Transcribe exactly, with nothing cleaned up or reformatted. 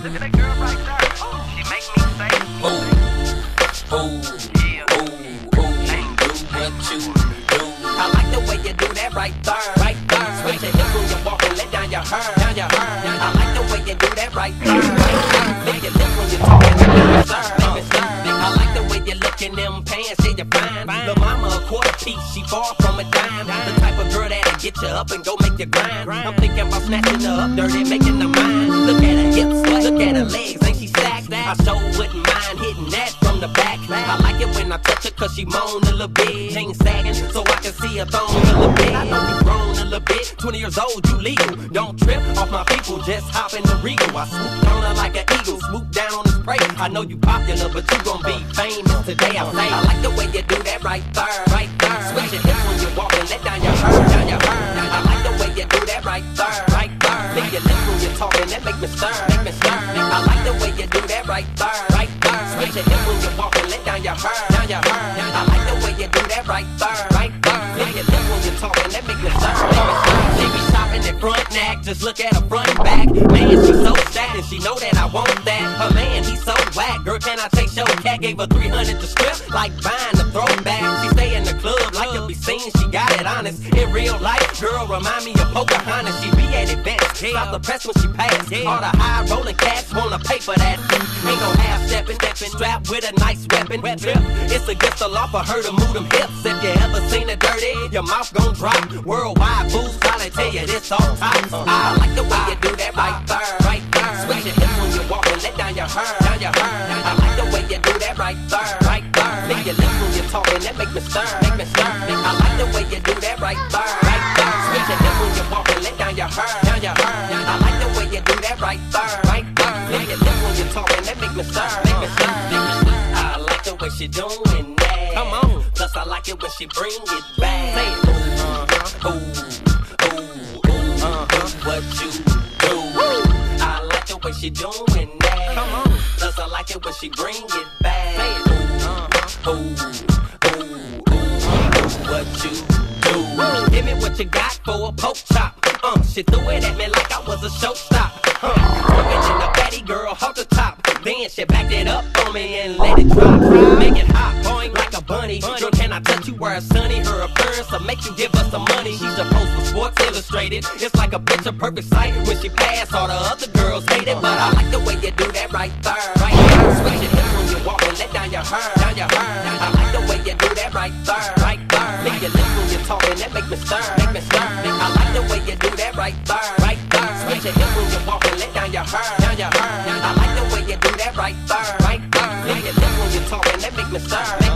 Look at that girl right there. She make me say, Ooh, ooh, yeah, ooh, ooh, ain't do what you do. I like the way you do that right there, right there. Switch your hips when you walk and let down your hair, down your hair. I like the way you do that right there, right there. Lick your lips when you talk and make me stir, make me stir. I like the way you look in them pants, yeah, you're fine. Lil' mama a quarter piece, she far from a dime. The type of girl that'll get you up and go make you grind. I'm thinking about snatching her up dirty, making her mine. Look at her hips, look at her legs, ain't she stacked? I sure wouldn't mind hitting that from the back. I like it when I touch her cause she moan a little bit. Chain sagging so I can see her thong a little bit. I know you grown a little bit, twenty years old, you legal. Don't trip off my people, just hop in the Regal. I swoop on her like an eagle, swoop down on his prey. I know you popular, but you gon' be famous today. I say I like the way you do that right there, right there. Switch your hips when you walk and let down your hair, down your hair. I like the way you do that right there, right there. Lick your lips when you're talking, that make me stir, make me stir. I like the way you do that right there, right there. Switch your hips when you walk and let down your hair, down your hair. I like the way you do that right there, right there. Lick your lips when you're talking, that make me stir, make me stir. She be shopping at front neck, just look at her front and back. Man, she so sad and she know that I want that. Her man, he so whack. Girl, can I take your cat? Gave her three hundred to strip, like buying a throwback. She stay in the club like to be seen, she got it honest. In real life, girl, remind me of Pocahontas. She be at events, stop the press when she pass. All the high rolling cats wanna pay for that. Ain't no half stepping, strapped with a nice weapon. Trip, it's against the law for her to move them hips. If you ever seen it dirty, your mouth gon' drop. Worldwide fools probably tell you this all tops. I like the way you do that right there, right there. Switch your hips when you walk and let down your hair, down your hair. I like the way you do that right there, right there. Lick your lips when you're talking, that make me stir, make me stir. I like the way you do that right there, right there. Switch your hips when you walk and let down your hair, down your hair. I like the way you do that right there, right there. Lick your lips when you're talking, that make me stir, make me stir, make me stir. I like the way she doing that. Come on. Plus I like it when she bring it back. Say it. Uh-huh. Ooh, ooh, ooh, uh-huh. What you do? Woo. I like the way she doing that. Come on. Plus I like it when she bring it back. Say it. Uh-huh. Ooh, ooh, ooh, uh-huh. What you do? Woo. Give me what you got for a poke chop. Uh, she threw it at me like I was a showstop. Uh, Working in the fatty girl, hold the top. Then she backed it up on me and let it drop. Make it hot, point like a bunny. Girl, can I touch you where it's sunny? Her appearance will make you give us some money. She's supposed for Sports Illustrated. It's like a picture perfect sight. When she pass, all the other girls hate it. But I like the way you do that right there, right there. Switch your hips when you walk and let down your hair, down your hair. I like the way you do that right there, right there. Lick your lips when you're talking, that make me stir, make me stir. I like the way you do that right there, right there. Switch your hips when you walk and let down your hair, down your hair. I like the way you do that right there, right there. Lick your lips when you're talking, that make me stir.